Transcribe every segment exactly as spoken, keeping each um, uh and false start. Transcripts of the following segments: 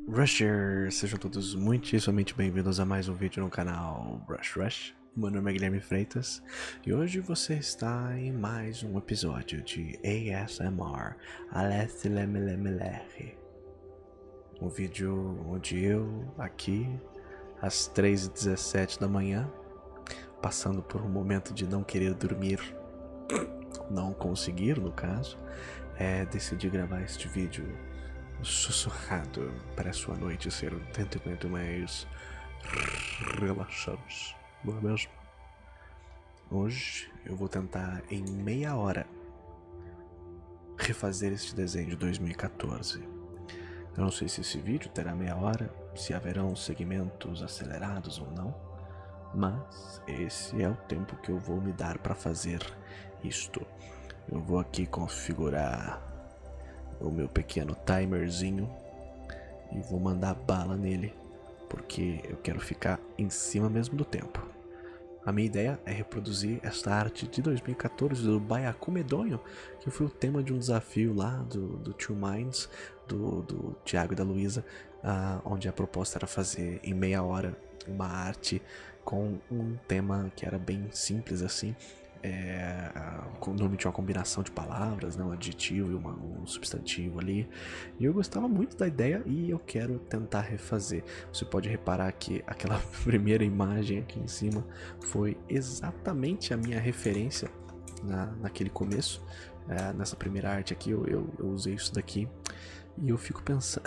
Rushers, sejam todos muitíssimamente bem-vindos a mais um vídeo no canal Rush Rush. Meu nome é Guilherme Freitas e hoje você está em mais um episódio de A S M R, Alessilemelemelehe. Um vídeo onde eu, aqui, às três e dezessete da manhã, passando por um momento de não querer dormir, não conseguir no caso, é, decidi gravar este vídeo sussurrado para a sua noite ser um tanto quanto mais relaxante, não é mesmo? Hoje eu vou tentar em meia hora refazer este desenho de dois mil e quatorze. Eu não sei se esse vídeo terá meia hora, se haverão segmentos acelerados ou não, mas esse é o tempo que eu vou me dar para fazer isto. Eu vou aqui configurar o meu pequeno timerzinho e vou mandar bala nele, porque eu quero ficar em cima mesmo do tempo. A minha ideia é reproduzir esta arte de dois mil e quatorze do Baiacu Medonho, que foi o tema de um desafio lá do, do Two Minds, do, do Thiago e da Luísa, uh, onde a proposta era fazer em meia hora uma arte com um tema que era bem simples assim. É, normalmente uma combinação de palavras, né, um adjetivo e uma, um substantivo ali, e eu gostava muito da ideia e eu quero tentar refazer. Você pode reparar que aquela primeira imagem aqui em cima foi exatamente a minha referência na, naquele começo. É, nessa primeira arte aqui eu, eu, eu usei isso daqui e eu fico pensando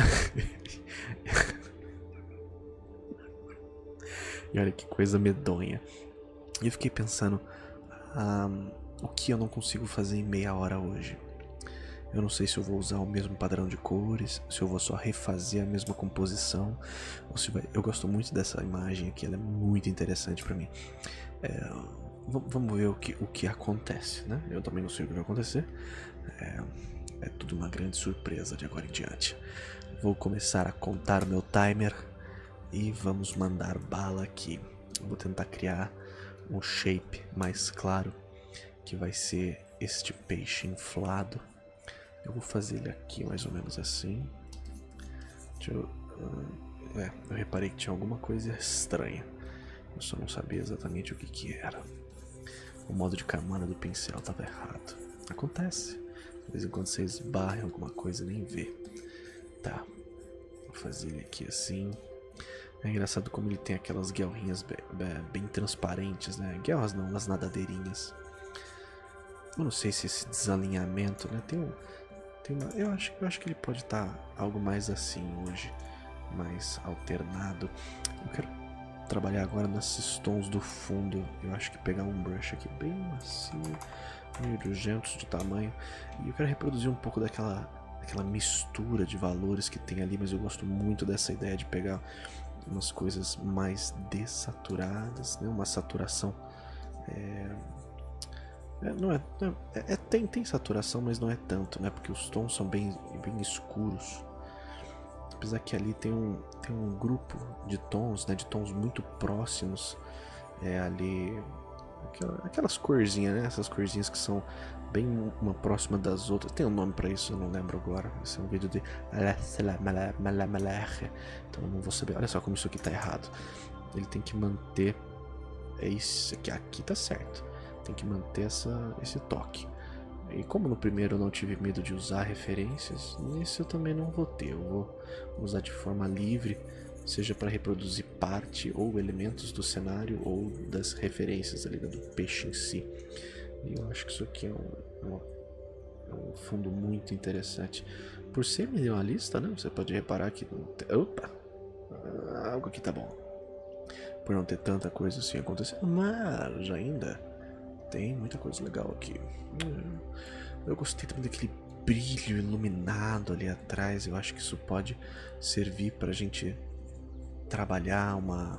e olha que coisa medonha, e eu fiquei pensando Um, o que eu não consigo fazer em meia hora hoje. Eu não sei se eu vou usar o mesmo padrão de cores, se eu vou só refazer a mesma composição, ou se vai... Eu gosto muito dessa imagem aqui, ela é muito interessante pra mim. É, vamos ver o que, o que acontece, né? Eu também não sei o que vai acontecer. É, é tudo uma grande surpresa de agora em diante. Vou começar a contar meu timer e vamos mandar bala aqui. Vou tentar criar um shape mais claro, que vai ser este peixe inflado. Eu vou fazer ele aqui mais ou menos assim. Deixa eu, uh, é, eu reparei que tinha alguma coisa estranha, eu só não sabia exatamente o que que era. O modo de camada do pincel estava errado. Acontece, de vez em quando você esbarra em alguma coisa e nem vê. Tá, vou fazer ele aqui assim. É engraçado como ele tem aquelas guelrinhas bem, bem transparentes, né? Guelras não, as nadadeirinhas. Eu não sei se esse desalinhamento, né? Tem um, tem uma, eu acho, eu acho que ele pode estar tá algo mais assim hoje, mais alternado. Eu quero trabalhar agora nesses tons do fundo. Eu acho que pegar um brush aqui bem macio, meio duzentos de tamanho, e eu quero reproduzir um pouco daquela, daquela mistura de valores que tem ali, mas eu gosto muito dessa ideia de pegar umas coisas mais dessaturadas, né? Uma saturação é... É, não é, não é, é tem, tem saturação, mas não é tanto, né? Porque os tons são bem, bem escuros, apesar que ali tem um, tem um grupo de tons, né? De tons muito próximos, é, ali aquelas, aquelas corzinhas, né? Essas corzinhas que são bem uma próxima das outras. Tem um nome pra isso, eu não lembro agora. Esse é um vídeo de... Então eu não vou saber. Olha só como isso aqui tá errado. Ele tem que manter... É isso aqui. Aqui tá certo. Tem que manter essa, esse toque. E como no primeiro eu não tive medo de usar referências, nesse eu também não vou ter. Eu vou usar de forma livre, seja para reproduzir parte ou elementos do cenário ou das referências ali do peixe em si. E eu acho que isso aqui é um, um, é um fundo muito interessante. Por ser minimalista, né? Você pode reparar que... Opa! Algo aqui tá bom. Por não ter tanta coisa assim acontecendo, mas ainda tem muita coisa legal aqui. Eu gostei também daquele brilho iluminado ali atrás. Eu acho que isso pode servir pra gente trabalhar uma...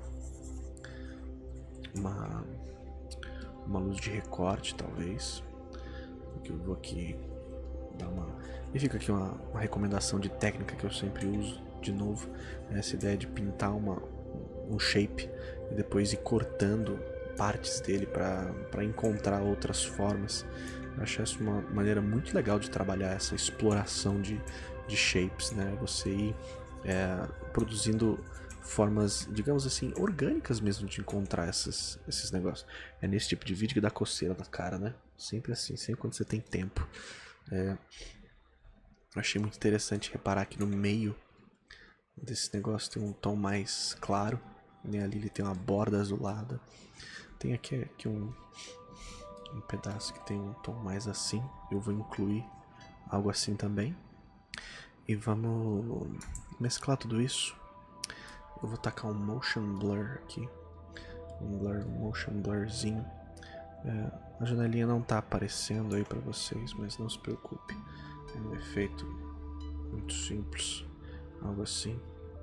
Uma... uma luz de recorte, talvez. Que eu vou aqui dar uma... E fica aqui uma, uma recomendação de técnica que eu sempre uso, de novo, essa ideia de pintar uma, um shape e depois ir cortando partes dele para encontrar outras formas. Eu acho essa uma maneira muito legal de trabalhar essa exploração de, de shapes, né? Você ir é, produzindo formas, digamos assim, orgânicas mesmo de encontrar esses, esses negócios. É nesse tipo de vídeo que dá coceira na cara, né? Sempre assim, sempre quando você tem tempo. É, achei muito interessante reparar que no meio desse negócio tem um tom mais claro, né? Ali ele tem uma borda azulada. Tem aqui, aqui um, um pedaço que tem um tom mais assim. Eu vou incluir algo assim também. E vamos mesclar tudo isso. Eu vou tacar um motion blur aqui. Um blur, um motion blurzinho. É, a janelinha não tá aparecendo aí pra vocês, mas não se preocupe. É um efeito muito simples. Algo assim.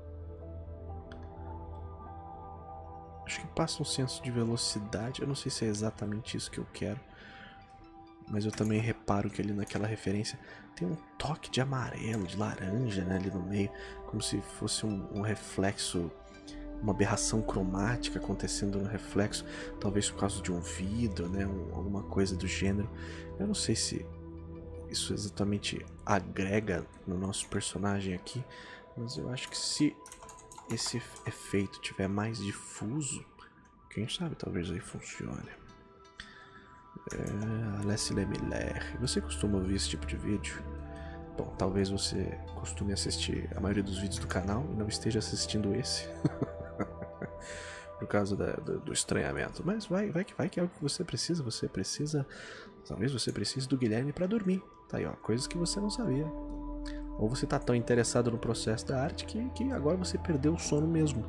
Acho que passa um senso de velocidade. Eu não sei se é exatamente isso que eu quero. Mas eu também reparo que ali naquela referência tem um toque de amarelo, de laranja, né, ali no meio. Como se fosse um, um reflexo, uma aberração cromática acontecendo no reflexo. Talvez por causa de um vidro, né, um, alguma coisa do gênero. Eu não sei se isso exatamente agrega no nosso personagem aqui. Mas eu acho que se esse efeito tiver mais difuso, quem sabe talvez aí funcione. É, Leslie Miller. Você costuma ouvir esse tipo de vídeo? Bom, talvez você costume assistir a maioria dos vídeos do canal e não esteja assistindo esse. Por causa da, do, do estranhamento. Mas vai, vai que vai que é o que você precisa. Você precisa. Talvez você precise do Guilherme para dormir. Tá aí, ó. Coisas que você não sabia. Ou você tá tão interessado no processo da arte que, que agora você perdeu o sono mesmo.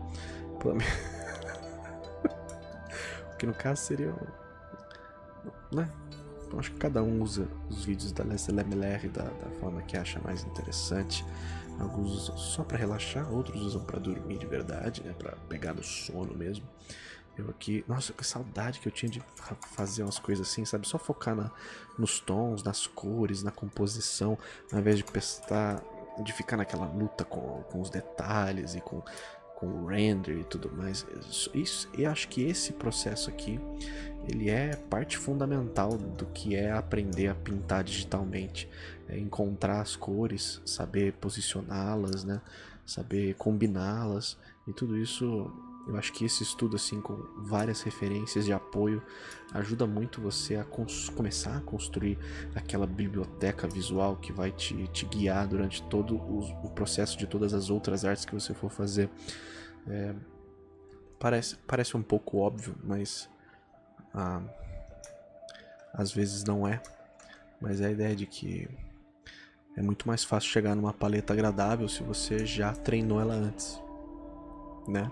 Que no caso seria, né? Então acho que cada um usa os vídeos da Leslie Miller da, da forma que acha mais interessante. Alguns usam só para relaxar, outros usam para dormir de verdade, né? Para pegar no sono mesmo. Eu aqui, nossa, que saudade que eu tinha de fazer umas coisas assim, sabe? Só focar na, nos tons, nas cores, na composição, ao invés de prestar, de ficar naquela luta com, com os detalhes e com com o render e tudo mais. Isso, eu acho que esse processo aqui, ele é parte fundamental do que é aprender a pintar digitalmente. É encontrar as cores, saber posicioná-las, né? Saber combiná-las. E tudo isso, eu acho que esse estudo assim com várias referências de apoio ajuda muito você a começar a construir aquela biblioteca visual que vai te, te guiar durante todo o, o processo de todas as outras artes que você for fazer. É, parece, parece um pouco óbvio, mas ah, às vezes não é. Mas é a ideia de que é muito mais fácil chegar numa paleta agradável se você já treinou ela antes, né?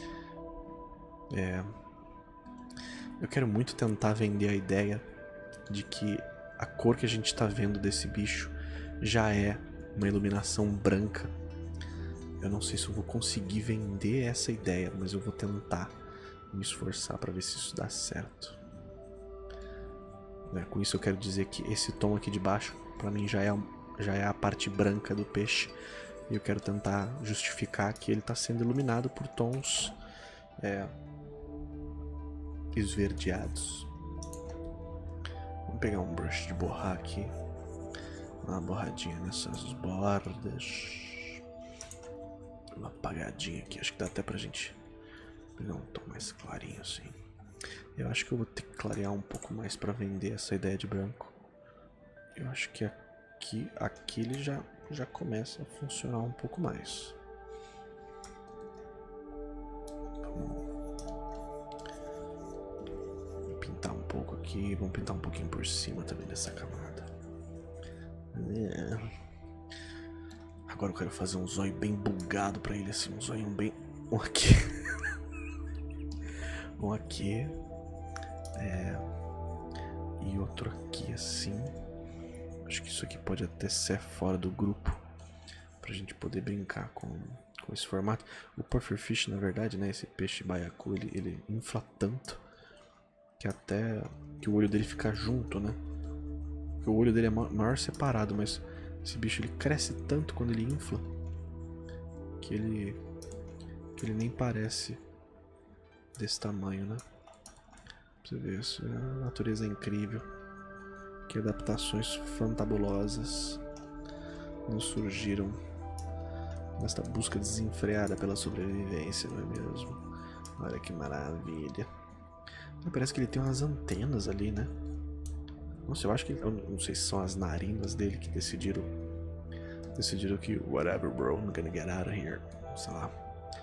É, eu quero muito tentar vender a ideia de que a cor que a gente está vendo desse bicho já é uma iluminação branca. Eu não sei se eu vou conseguir vender essa ideia, mas eu vou tentar me esforçar para ver se isso dá certo. É, com isso eu quero dizer que esse tom aqui de baixo, para mim já é, já é a parte branca do peixe. E eu quero tentar justificar que ele está sendo iluminado por tons é, esverdeados. Vamos pegar um brush de borrar aqui. Uma borradinha nessas bordas. Uma apagadinha aqui. Acho que dá até pra gente pegar um tom mais clarinho assim. Eu acho que eu vou ter que clarear um pouco mais pra vender essa ideia de branco. Eu acho que aqui, aqui ele já, já começa a funcionar um pouco mais. Vamos pintar um pouco aqui. Vamos pintar um pouquinho por cima também dessa camada. É. Agora eu quero fazer um zóio bem bugado pra ele, assim, um zóio bem... Um aqui. Um aqui. É... E outro aqui, assim. Acho que isso aqui pode até ser fora do grupo. Pra gente poder brincar com, com esse formato. O pufferfish, na verdade, né, esse peixe baiacu, ele, ele infla tanto que até que o olho dele fica junto, né? Porque o olho dele é maior separado, mas... Esse bicho ele cresce tanto quando ele infla que ele que ele nem parece desse tamanho, né? Pra você ver isso, a natureza é incrível. Que adaptações fantabulosas nos surgiram nesta busca desenfreada pela sobrevivência, não é mesmo? Olha que maravilha. Parece que ele tem umas antenas ali, né? Nossa, eu acho que... Eu não sei se são as narinas dele que decidiram... Decidiram que... Whatever, bro. I'm gonna get out of here. Sei lá.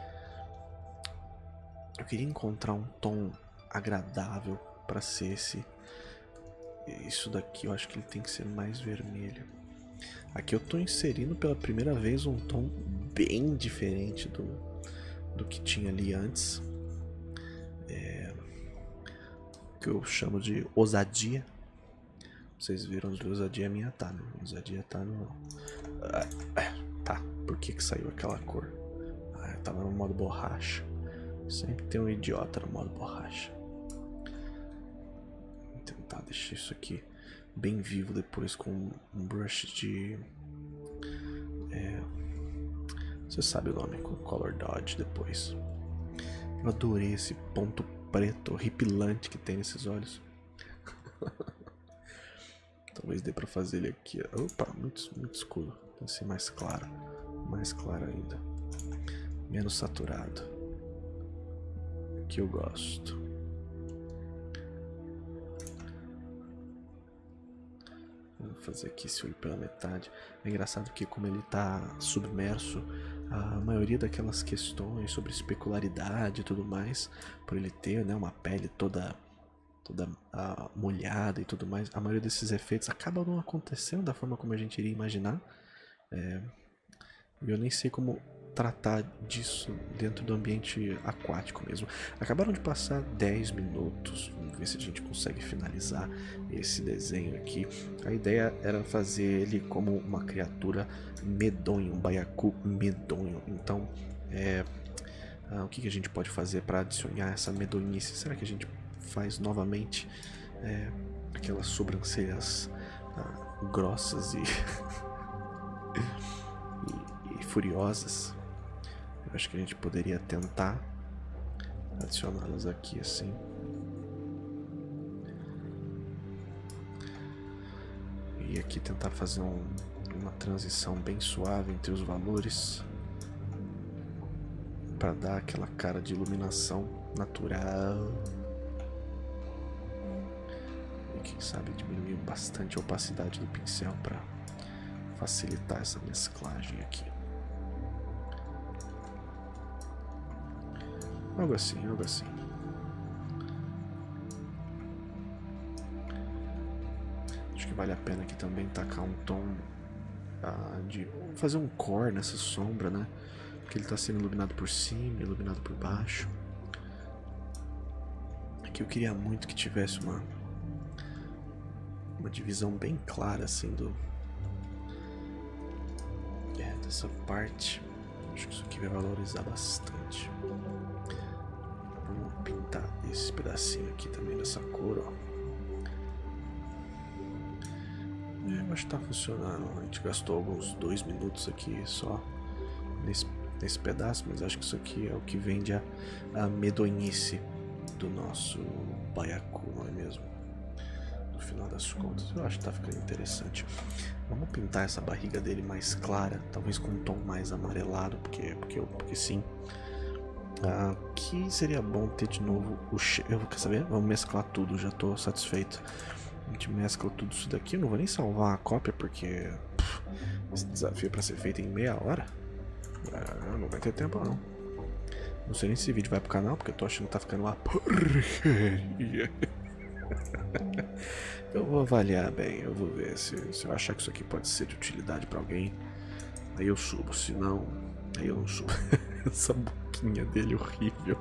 Eu queria encontrar um tom agradável pra ser esse... Isso daqui, eu acho que ele tem que ser mais vermelho. Aqui eu tô inserindo pela primeira vez um tom bem diferente do, do que tinha ali antes. É, que eu chamo de ousadia. Vocês viram onde ousadia minha tá, né? Ousadia tá no... Ah, tá, por que que saiu aquela cor? Ah, eu tava no modo borracha. Sempre tem um idiota no modo borracha. Vou tentar deixar isso aqui bem vivo depois com um brush de... É, você sabe o nome, com Color Dodge depois. Eu adorei esse ponto preto horripilante que tem nesses olhos. Talvez dê pra fazer ele aqui. Opa, muito, muito escuro. Tem que ser mais claro. Mais claro ainda. Menos saturado. Que eu gosto. Vou fazer aqui esse olho pela metade. É engraçado que como ele tá submerso, a maioria daquelas questões sobre especularidade e tudo mais, por ele ter, né, uma pele toda... toda uh, molhada e tudo mais, a maioria desses efeitos acabam não acontecendo da forma como a gente iria imaginar. É, eu nem sei como tratar disso dentro do ambiente aquático mesmo. Acabaram de passar dez minutos, vamos ver se a gente consegue finalizar esse desenho aqui. A ideia era fazer ele como uma criatura medonha, um baiacu medonho. Então, é, uh, o que, que a gente pode fazer para adicionar essa medonhice? Será que a gente faz novamente é, aquelas sobrancelhas ah, grossas e, e, e furiosas? Eu acho que a gente poderia tentar adicioná-las aqui assim. E aqui tentar fazer um, uma transição bem suave entre os valores para dar aquela cara de iluminação natural. E quem sabe diminuir bastante a opacidade do pincel para facilitar essa mesclagem aqui. Algo assim, algo assim. Acho que vale a pena aqui também tacar um tom ah, de fazer um core nessa sombra, né? Porque ele está sendo iluminado por cima, iluminado por baixo. Aqui eu queria muito que tivesse uma uma divisão bem clara assim do é, dessa parte. Acho que isso aqui vai valorizar bastante. Vamos pintar esse pedacinho aqui também dessa cor, ó. É, eu acho que tá funcionando. A gente gastou alguns dois minutos aqui só nesse, nesse pedaço, mas acho que isso aqui é o que vende a, a medonhice do nosso baiacu, não é mesmo? No final das contas, eu acho que tá ficando interessante. Vamos pintar essa barriga dele mais clara, talvez com um tom mais amarelado, porque, porque, porque sim. Aqui ah, seria bom ter de novo o cheiro. Quer saber? Vamos mesclar tudo, já tô satisfeito. A gente mescla tudo isso daqui. Eu não vou nem salvar a cópia, porque pff, esse desafio é pra ser feito em meia hora. Ah, não vai ter tempo não. Não sei nem se esse vídeo vai pro canal, porque eu tô achando que tá ficando uma porcaria. Eu vou avaliar bem, eu vou ver se, se eu achar que isso aqui pode ser de utilidade pra alguém. Aí eu subo, se não, aí eu não subo. Essa boquinha dele horrível.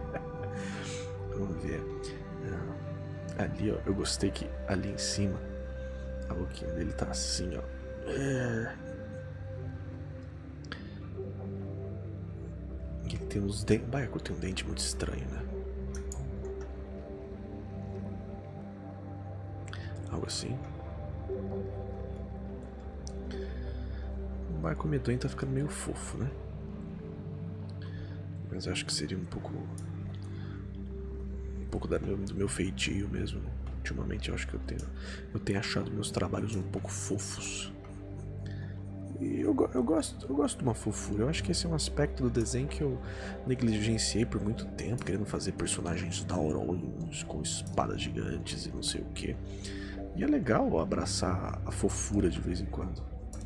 Vamos ver. Ah, ali, ó, eu gostei que ali em cima a boquinha dele tá assim, ó. É... Ele tem uns dentes. O baiacu tem um dente muito estranho, né? Algo assim. O baiacu medonho tá ficando meio fofo, né? Mas eu acho que seria um pouco um pouco da meu, do meu feitio mesmo. Ultimamente eu acho que eu tenho eu tenho achado meus trabalhos um pouco fofos. E eu, eu, gosto, eu gosto de uma fofura. Eu acho que esse é um aspecto do desenho que eu negligenciei por muito tempo, querendo fazer personagens daurões com espadas gigantes e não sei o que. E é legal abraçar a fofura de vez em quando.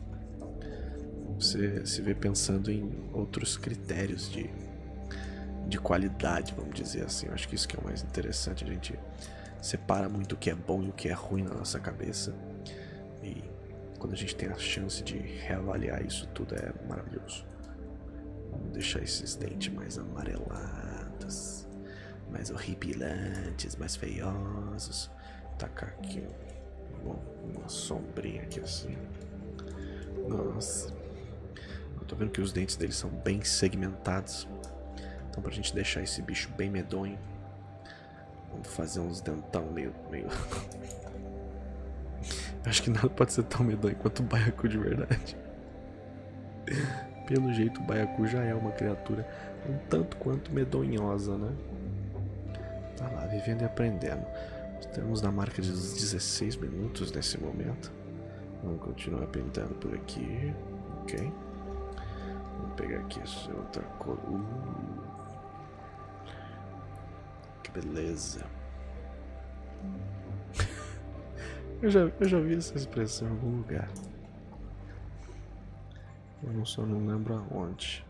Você se vê pensando em outros critérios de, de qualidade, vamos dizer assim. Eu acho que isso que é o mais interessante. A gente separa muito o que é bom e o que é ruim na nossa cabeça. E quando a gente tem a chance de reavaliar isso tudo, é maravilhoso. Vamos deixar esses dentes mais amarelados, mais horripilantes, mais feiosos. Tacar aqui uma, uma sombrinha aqui assim. Nossa. Eu tô vendo que os dentes dele são bem segmentados. Então pra gente deixar esse bicho bem medonho, vamos fazer uns dentão meio... meio... Acho que nada pode ser tão medonho quanto o Baiacu de verdade. Pelo jeito o Baiacu já é uma criatura um tanto quanto medonhosa, né? Tá lá, vivendo e aprendendo. Estamos na marca dos dezesseis minutos nesse momento. Vamos continuar pintando por aqui. Ok. Vamos pegar aqui essa outra cor. Uh, que beleza. Eu já, eu já vi essa expressão em algum lugar. Eu não só não lembro aonde.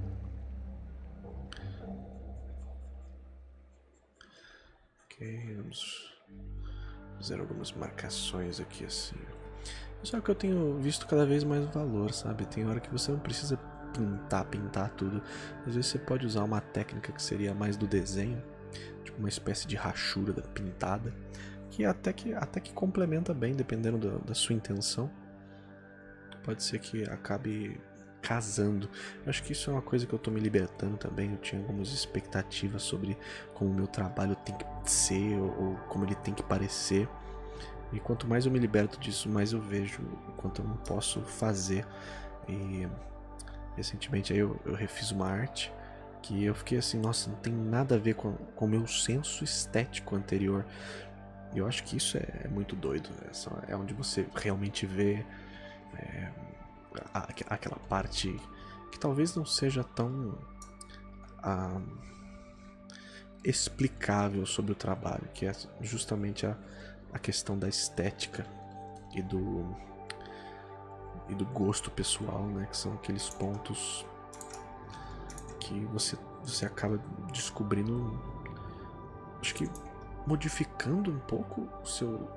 Ok, vamos fazer algumas marcações aqui assim. Só que eu tenho visto cada vez mais valor, sabe? Tem hora que você não precisa pintar, pintar tudo. Às vezes você pode usar uma técnica que seria mais do desenho, tipo uma espécie de rachura da pintada, que até que, até que complementa bem, dependendo da, da sua intenção. Pode ser que acabe casando. Eu acho que isso é uma coisa que eu tô me libertando também. Eu tinha algumas expectativas sobre como o meu trabalho tem que ser, ou, ou como ele tem que parecer. E quanto mais eu me liberto disso, mais eu vejo o quanto eu não posso fazer. E recentemente aí eu, eu refiz uma arte que eu fiquei assim, nossa, não tem nada a ver com o meu senso estético anterior. E eu acho que isso é, é muito doido. É, só, é onde você realmente vê é, a, aquela parte que talvez não seja tão a, explicável sobre o trabalho, que é justamente a, a questão da estética e do, e do gosto pessoal, né? Que são aqueles pontos que você, você acaba descobrindo, acho que modificando um pouco o seu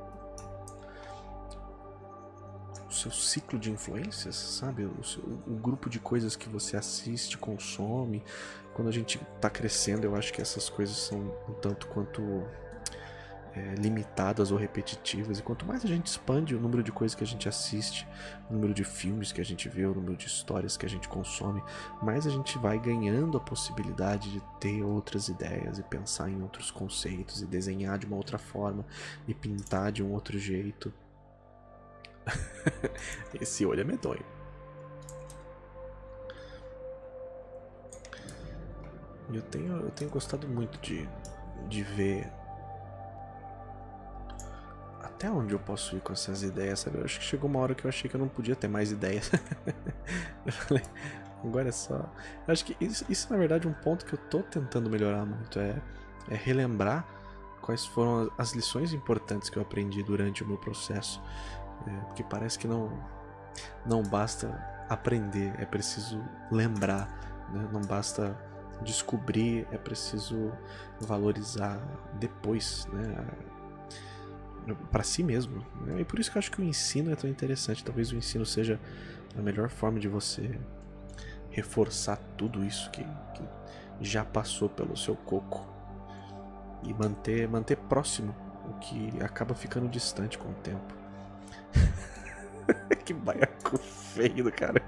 o seu ciclo de influências, sabe? O, seu, o grupo de coisas que você assiste, consome. Quando a gente tá crescendo, eu acho que essas coisas são um tanto quanto é, limitadas ou repetitivas. E quanto mais a gente expande o número de coisas que a gente assiste, o número de filmes que a gente vê, o número de histórias que a gente consome, mais a gente vai ganhando a possibilidade de ter outras ideias e pensar em outros conceitos e desenhar de uma outra forma e pintar de um outro jeito. Esse olho é medonho. Eu tenho, eu tenho gostado muito de, de ver até onde eu posso ir com essas ideias, sabe? Eu acho que chegou uma hora que eu achei que eu não podia ter mais ideias. Eu falei, agora é só... Eu acho que isso, isso na verdade é um ponto que eu tô tentando melhorar muito, é, é relembrar quais foram as lições importantes que eu aprendi durante o meu processo. É, porque parece que não, não basta aprender, é preciso lembrar, né? Não basta descobrir, é preciso valorizar depois, né? Para si mesmo, né? E por isso que eu acho que o ensino é tão interessante. Talvez o ensino seja a melhor forma de você reforçar tudo isso que, que já passou pelo seu coco e manter, manter próximo o que acaba ficando distante com o tempo. Que baiacu feio do cara.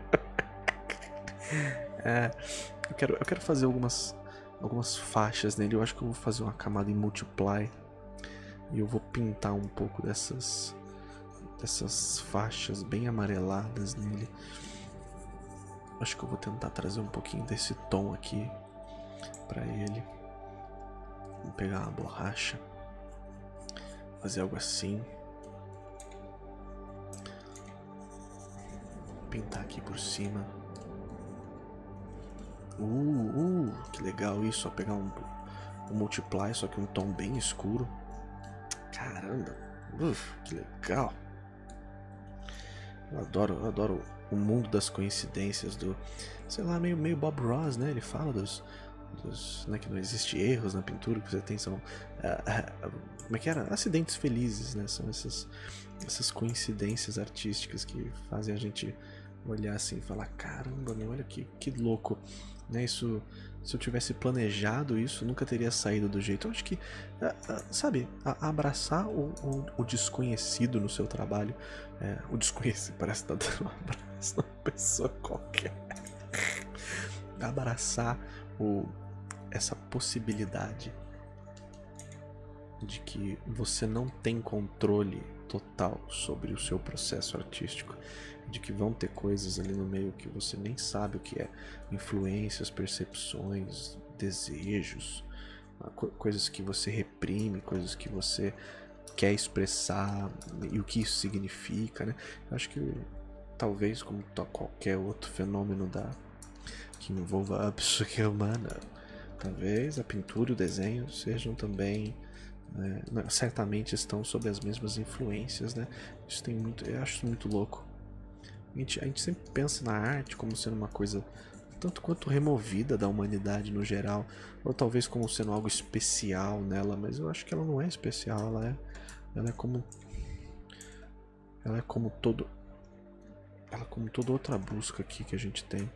É, eu quero, eu quero fazer algumas, algumas faixas nele. Eu acho que eu vou fazer uma camada em multiply e eu vou pintar um pouco dessas, dessas faixas bem amareladas nele. Acho que eu vou tentar trazer um pouquinho desse tom aqui pra ele. Vou pegar uma borracha, fazer algo assim. pintar aqui por cima. Uh, uh, que legal isso, ó, pegar um, um Multiply, só que um tom bem escuro. Caramba, uf, que legal. Eu adoro, eu adoro o mundo das coincidências do, sei lá, meio, meio Bob Ross, né? Ele fala dos, dos né, que não existe erros na pintura, que você tem são, uh, uh, como é que era? Acidentes felizes, né? São essas, essas coincidências artísticas que fazem a gente olhar assim e falar, caramba, meu, olha que, que louco, né? Isso, se eu tivesse planejado isso, nunca teria saído do jeito. Eu acho que, sabe, abraçar o, o, o desconhecido no seu trabalho, é, o desconhecido parece estar dando um abraço numa pessoa qualquer. Abraçar o, essa possibilidade de que você não tem controle total sobre o seu processo artístico, de que vão ter coisas ali no meio que você nem sabe o que é, influências, percepções, desejos, coisas que você reprime, coisas que você quer expressar e o que isso significa, né? Eu acho que talvez, como qualquer outro fenômeno da que envolva a psique humana, talvez a pintura e o desenho sejam também É, certamente estão sob as mesmas influências, né? Isso tem muito, eu acho isso muito louco. A gente, a gente sempre pensa na arte como sendo uma coisa tanto quanto removida da humanidade no geral, ou talvez como sendo algo especial nela, mas eu acho que ela não é especial, ela é, ela é como, ela é como todo, ela é como toda outra busca aqui que a gente tem.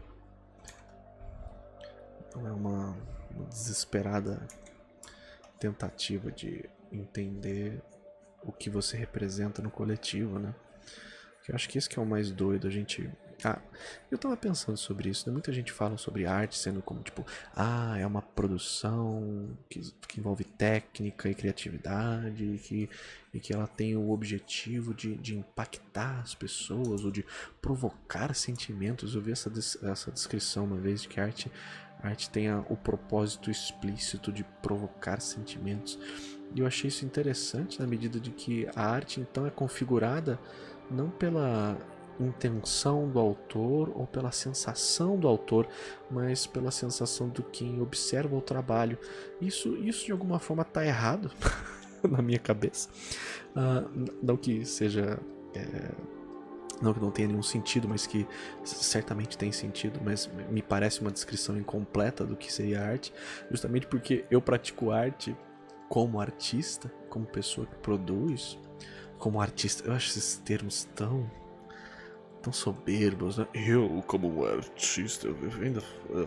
Ela é uma, uma desesperada tentativa de entender o que você representa no coletivo, né? Eu acho que isso que é o mais doido, a gente... Ah, eu tava pensando sobre isso, né? Muita gente fala sobre arte sendo como, tipo, ah, é uma produção que, que envolve técnica e criatividade e que, e que ela tem o objetivo de, de impactar as pessoas ou de provocar sentimentos. Eu vi essa, essa descrição uma vez de que a arte, a arte tem a, o propósito explícito de provocar sentimentos. E eu achei isso interessante na medida de que a arte, então, é configurada não pela intenção do autor ou pela sensação do autor, mas pela sensação do quem observa o trabalho. Isso, isso de alguma forma está errado na minha cabeça. Uh, não que seja... É, não que não tenha nenhum sentido, mas que certamente tem sentido, mas me parece uma descrição incompleta do que seria arte, justamente porque eu pratico arte como artista, como pessoa que produz, como artista. Eu acho esses termos tão tão soberbos, né? Eu como artista, eu ainda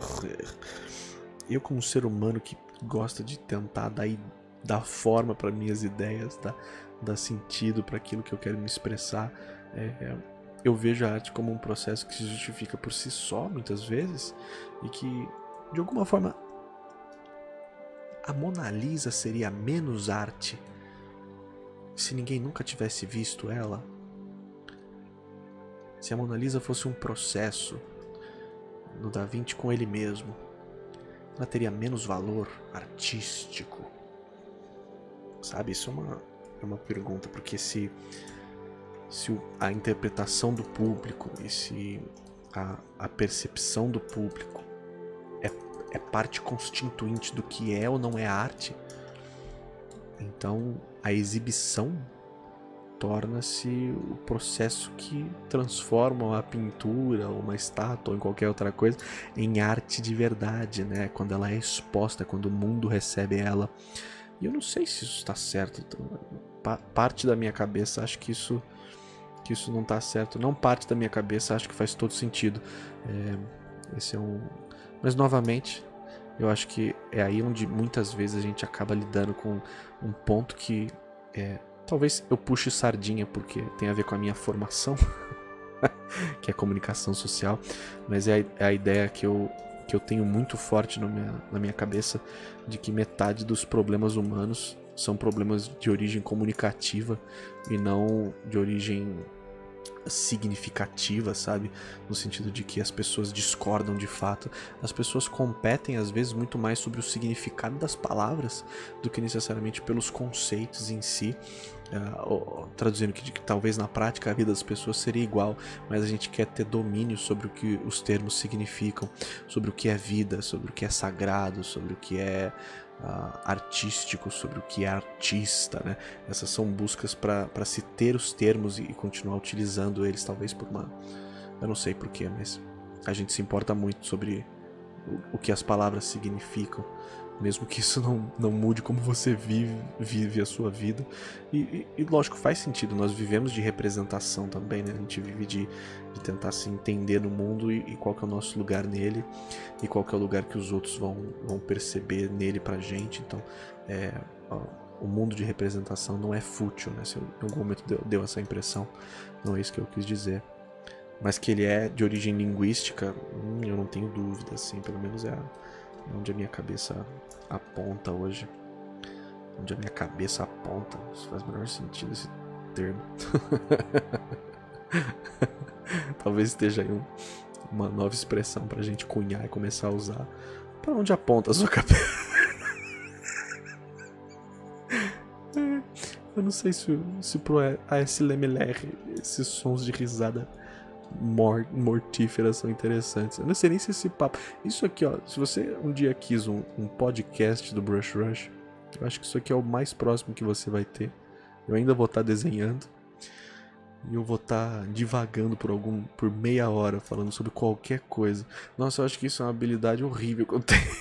eu como ser humano que gosta de tentar dar, dar forma para minhas ideias, dar, dar sentido para aquilo que eu quero me expressar. É, eu vejo a arte como um processo que se justifica por si só muitas vezes e que de alguma forma a Mona Lisa seria menos arte se ninguém nunca tivesse visto ela. Se a Mona Lisa fosse um processo no Da Vinci com ele mesmo, ela teria menos valor artístico. Sabe, isso é uma, é uma pergunta, porque se, se a interpretação do público e se a, a percepção do público é, é parte constituinte do que é ou não é arte, então a exibição torna-se o processo que transforma a pintura, ou uma estátua, ou em qualquer outra coisa, em arte de verdade, né? Quando ela é exposta, quando o mundo recebe ela. E eu não sei se isso está certo. Então, parte da minha cabeça acho que isso, que isso não está certo. Não parte da minha cabeça acho que faz todo sentido. É, esse é um... Mas, novamente, eu acho que é aí onde muitas vezes a gente acaba lidando com um ponto que é... Talvez eu puxe sardinha porque tem a ver com a minha formação, que é comunicação social, mas é a, é a ideia que eu, que eu tenho muito forte na minha, na minha cabeça de que metade dos problemas humanos são problemas de origem comunicativa e não de origem significativa, sabe? No sentido de que as pessoas discordam de fato. As pessoas competem às vezes muito mais sobre o significado das palavras do que necessariamente pelos conceitos em si. Uh, ou, traduzindo que, que talvez na prática a vida das pessoas seria igual, mas a gente quer ter domínio sobre o que os termos significam, sobre o que é vida, sobre o que é sagrado, sobre o que é uh, artístico, sobre o que é artista, né? Essas são buscas para se ter os termos e, e continuar utilizando eles, talvez por uma... eu não sei porquê, mas a gente se importa muito sobre o, o que as palavras significam, mesmo que isso não, não mude como você vive, vive a sua vida. E, e, e lógico, faz sentido, nós vivemos de representação também, né? A gente vive de, de tentar se entender no mundo e, e qual que é o nosso lugar nele, e qual que é o lugar que os outros vão, vão perceber nele pra gente. Então, é, ó, o mundo de representação não é fútil, né? Se eu, em algum momento deu, deu essa impressão, não é isso que eu quis dizer. Mas que ele é de origem linguística, hum, eu não tenho dúvida, assim, pelo menos é a, onde a minha cabeça aponta hoje. Onde a minha cabeça aponta. Isso faz o menor sentido, esse termo. Talvez esteja aí um, uma nova expressão pra gente cunhar e começar a usar. Pra onde aponta a sua cabeça? Eu não sei se, se pro A S L M L R esses sons de risada Mort, mortíferas são interessantes. Eu não sei nem se esse papo... Isso aqui, ó, se você um dia quis um, um podcast do Brush Rush, eu acho que isso aqui é o mais próximo que você vai ter. Eu ainda vou estar desenhando e eu vou estar divagando por algum por meia hora falando sobre qualquer coisa. Nossa, eu acho que isso é uma habilidade horrível que eu tenho.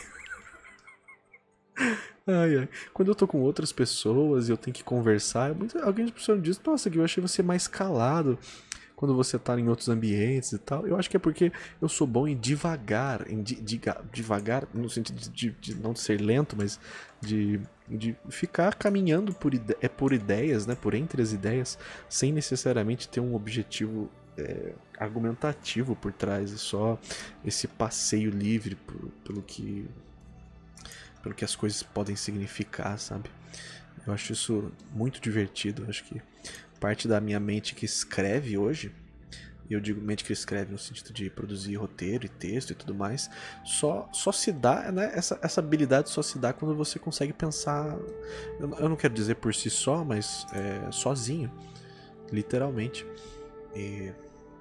Ai, ai. Quando eu tô com outras pessoas e eu tenho que conversar, muito... alguém de pessoa me diz: nossa, que eu achei você mais calado quando você tá em outros ambientes e tal. Eu acho que é porque eu sou bom em devagar, em di, diga, devagar, no sentido de, de, de não ser lento, mas de, de ficar caminhando por, ide, é, por ideias, né, por entre as ideias, sem necessariamente ter um objetivo é, argumentativo por trás, é só esse passeio livre por, pelo que pelo que as coisas podem significar, sabe? Eu acho isso muito divertido. Eu acho que parte da minha mente que escreve hoje, e eu digo mente que escreve no sentido de produzir roteiro e texto e tudo mais, só, só se dá, né? Essa, essa habilidade só se dá quando você consegue pensar, eu, eu não quero dizer por si só, mas é, sozinho, literalmente. E,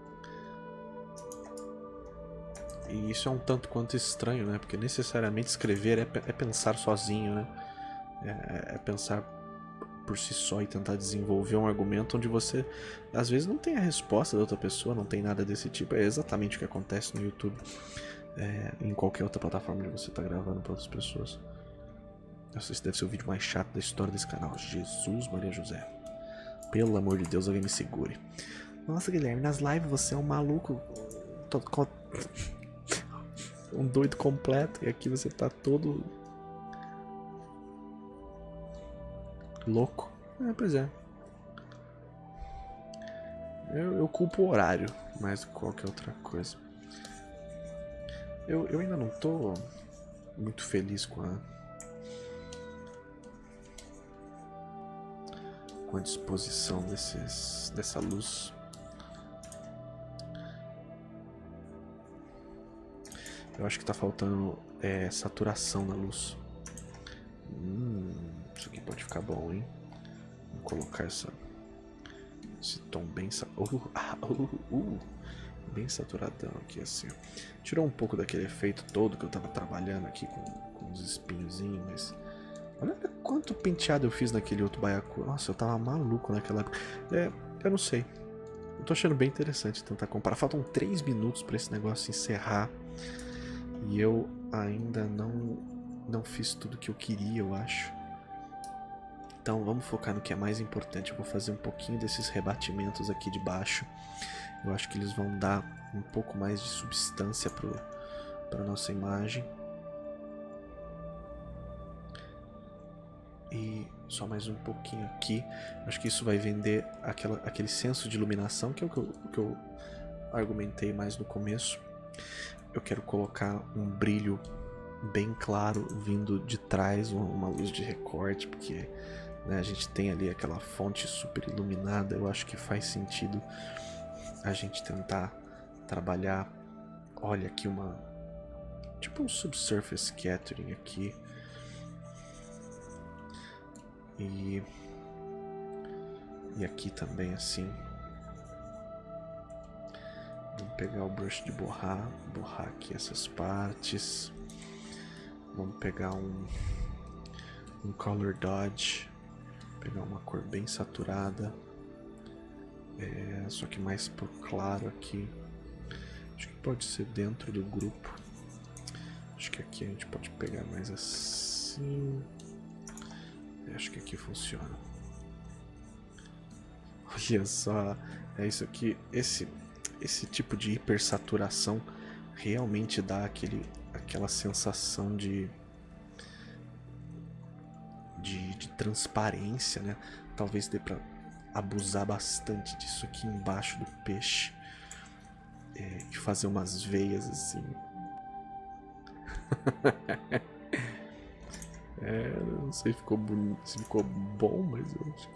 e isso é um tanto quanto estranho, né? Porque necessariamente escrever é, é pensar sozinho, né? É, é pensar por si só e tentar desenvolver um argumento onde você às vezes não tem a resposta da outra pessoa, não tem nada desse tipo. É exatamente o que acontece no YouTube, é, em qualquer outra plataforma onde você está gravando para outras pessoas. Nossa, esse deve ser o vídeo mais chato da história desse canal. Jesus Maria José, pelo amor de Deus, alguém me segure. Nossa, Guilherme, nas lives você é um maluco, um doido completo, e aqui você tá todo louco. É, pois é. Eu, eu culpo o horário mais do que qualquer outra coisa. Eu, eu ainda não tô muito feliz com a com a disposição desses, dessa luz. Eu acho que tá faltando é, saturação na luz. Hum, isso aqui pode ficar bom, hein? Vou colocar essa, esse tom bem, uh, ah, uh, uh, bem saturadão aqui, assim. Tirou um pouco daquele efeito todo que eu tava trabalhando aqui com, com os espinhozinhos, mas... olha quanto penteado eu fiz naquele outro baiacu. Nossa, eu tava maluco naquela época. É, eu não sei. Eu tô achando bem interessante tentar comparar. Faltam três minutos pra esse negócio encerrar. E eu ainda não, não fiz tudo que eu queria, eu acho. Então vamos focar no que é mais importante. Eu vou fazer um pouquinho desses rebatimentos aqui de baixo. Eu acho que eles vão dar um pouco mais de substância para a nossa imagem. E só mais um pouquinho aqui. Acho que isso vai vender aquela, aquele senso de iluminação, que é o que eu, o que eu argumentei mais no começo. Eu quero colocar um brilho bem claro vindo de trás, uma luz de recorte, porque né, a gente tem ali aquela fonte super iluminada. Eu acho que faz sentido a gente tentar trabalhar. Olha aqui uma... tipo um subsurface scattering aqui. E... E aqui também assim. Vamos pegar o brush de borrar. Borrar aqui essas partes. Vamos pegar um... Um color dodge. Pegar uma cor bem saturada. É, só que mais pro claro aqui. Acho que pode ser dentro do grupo. Acho que aqui a gente pode pegar mais assim. Acho que aqui funciona. Olha só, é isso aqui. Esse, esse tipo de hipersaturação realmente dá aquele, aquela sensação de, de, de transparência, né? Talvez dê pra abusar bastante disso aqui embaixo do peixe. É, e fazer umas veias assim. É, não sei se ficou bonito, se ficou bom, mas eu acho que...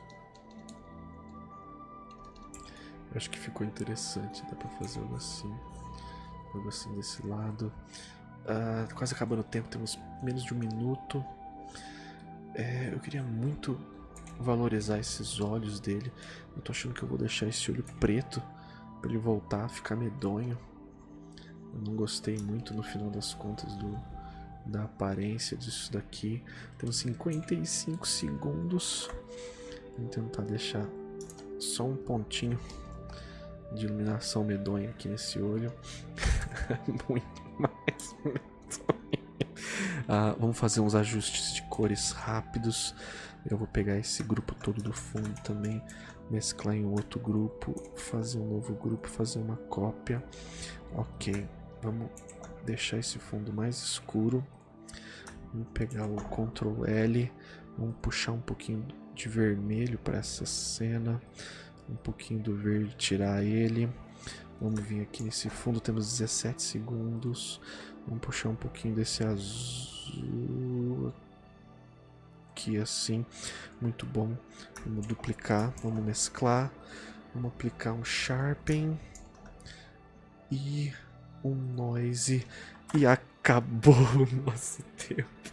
eu acho que ficou interessante. Dá pra fazer algo assim. Algo assim desse lado. Ah, quase acabando o tempo, temos menos de um minuto. É, eu queria muito valorizar esses olhos dele. Eu tô achando que eu vou deixar esse olho preto pra ele voltar a ficar medonho. Eu não gostei muito no final das contas do, da aparência disso daqui. Temos cinquenta e cinco segundos. Vou tentar deixar só um pontinho de iluminação medonha aqui nesse olho. Muito mais medonho. Ah, vamos fazer uns ajustes de cores rápidos. Eu vou pegar esse grupo todo do fundo também, mesclar em outro grupo, fazer um novo grupo, fazer uma cópia. Ok, vamos deixar esse fundo mais escuro. Vamos pegar o control L, vamos puxar um pouquinho de vermelho para essa cena, um pouquinho do verde, tirar ele. Vamos vir aqui nesse fundo, temos dezessete segundos. Vamos puxar um pouquinho desse azul aqui assim, muito bom. Vamos duplicar, vamos mesclar, vamos aplicar um sharpen e um noise e acabou o nosso tempo.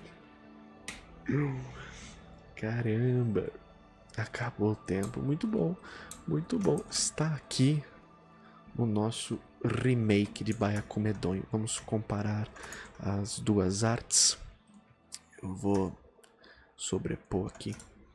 Caramba, acabou o tempo, muito bom, muito bom. Está aqui o nosso remake de Baiacu Medonho. Vamos comparar as duas artes. Eu vou sobrepor aqui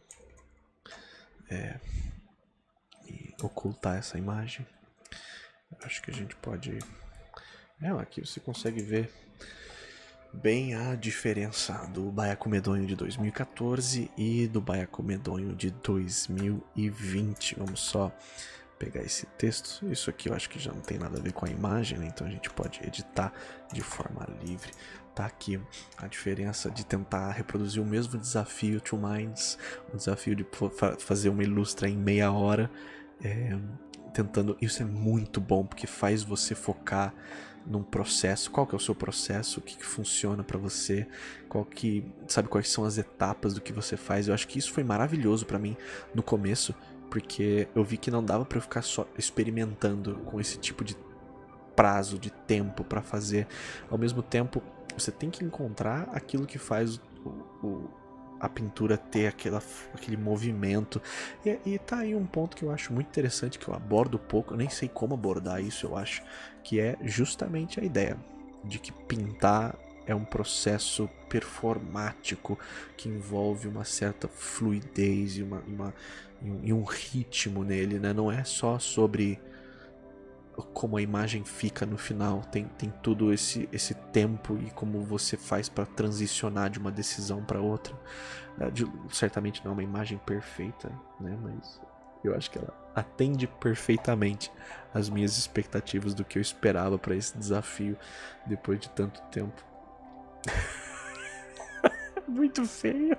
é, e ocultar essa imagem. Acho que a gente pode... É, aqui você consegue ver bem a diferença do Baiacu Medonho de dois mil e quatorze e do Baiacu Medonho de dois mil e vinte. Vamos só pegar esse texto. Isso aqui eu acho que já não tem nada a ver com a imagem, né? Então a gente pode editar de forma livre. Tá aqui a diferença de tentar reproduzir o mesmo desafio Two Minds, o desafio de fazer uma ilustra em meia hora, é, tentando. Isso é muito bom porque faz você focar num processo. Qual que é o seu processo? O que, que funciona para você? Qual que, sabe quais são as etapas do que você faz? Eu acho que isso foi maravilhoso para mim no começo, porque eu vi que não dava para eu ficar só experimentando com esse tipo de prazo, de tempo para fazer. Ao mesmo tempo, você tem que encontrar aquilo que faz o, o, a pintura ter aquela, aquele movimento. E, e tá aí um ponto que eu acho muito interessante, que eu abordo pouco, eu nem sei como abordar isso, eu acho, que é justamente a ideia de que pintar é um processo performático que envolve uma certa fluidez e, uma, uma, e um ritmo nele, né? Não é só sobre como a imagem fica no final, tem, tem tudo esse, esse tempo e como você faz para transicionar de uma decisão para outra. De, certamente não é uma imagem perfeita, né? Mas eu acho que ela atende perfeitamente as minhas expectativas do que eu esperava para esse desafio depois de tanto tempo. Muito feio.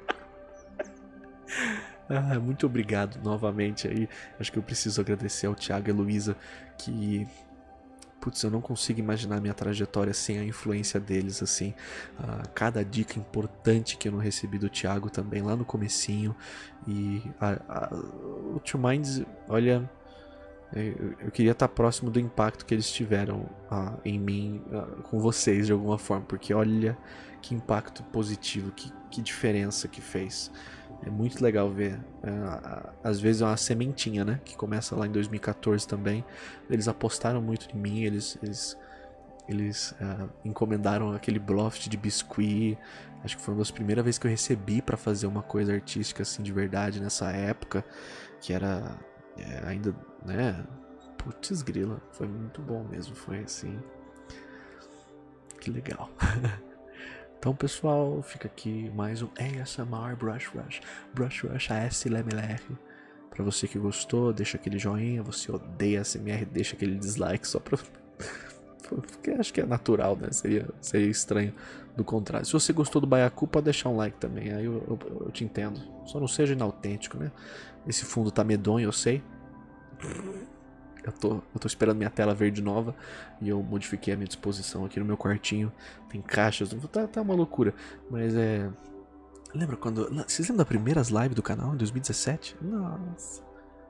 Ah, muito obrigado novamente aí. Acho que eu preciso agradecer ao Thiago e a Luísa, que, putz, eu não consigo imaginar minha trajetória sem a influência deles, assim. Ah, cada dica importante que eu não recebi do Thiago também lá no comecinho. E a, a, o Two Minds, olha, Eu, eu queria estar próximo do impacto que eles tiveram ah, em mim, ah, com vocês de alguma forma, porque olha que impacto positivo, que, que diferença que fez. É muito legal ver. Ah, às vezes é uma sementinha, né? Que começa lá em dois mil e quatorze também. Eles apostaram muito em mim, eles, eles, eles ah, encomendaram aquele Bluff de biscuit. Acho que foi uma das primeiras vezes que eu recebi pra fazer uma coisa artística assim de verdade nessa época, que era é, ainda, né? Putz grila, foi muito bom mesmo, foi assim. Que legal. Então, pessoal, fica aqui mais um A S M R Brush Rush, Brush Rush A S M R. Pra você que gostou, deixa aquele joinha. Você odeia A S M R, deixa aquele dislike só pra... Porque acho que é natural, né? Seria, seria estranho do contrário. Se você gostou do Baiacu, pode deixar um like também, aí eu, eu, eu te entendo. Só não seja inautêntico, né? Esse fundo tá medonho, eu sei. Eu tô, eu tô esperando minha tela verde nova e eu modifiquei a minha disposição aqui no meu quartinho. Tem caixas, tá, tá uma loucura. Mas é... Lembra quando... Vocês lembram das primeiras lives do canal em dois mil e dezessete? Nossa.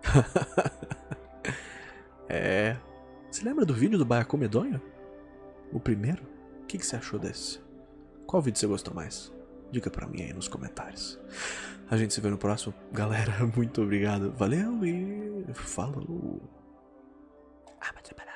É... Você lembra do vídeo do Baiacu Medonho? O primeiro? O que, que você achou desse? Qual vídeo você gostou mais? Diga pra mim aí nos comentários. A gente se vê no próximo. Galera, muito obrigado. Valeu e... Falou. Ah, mas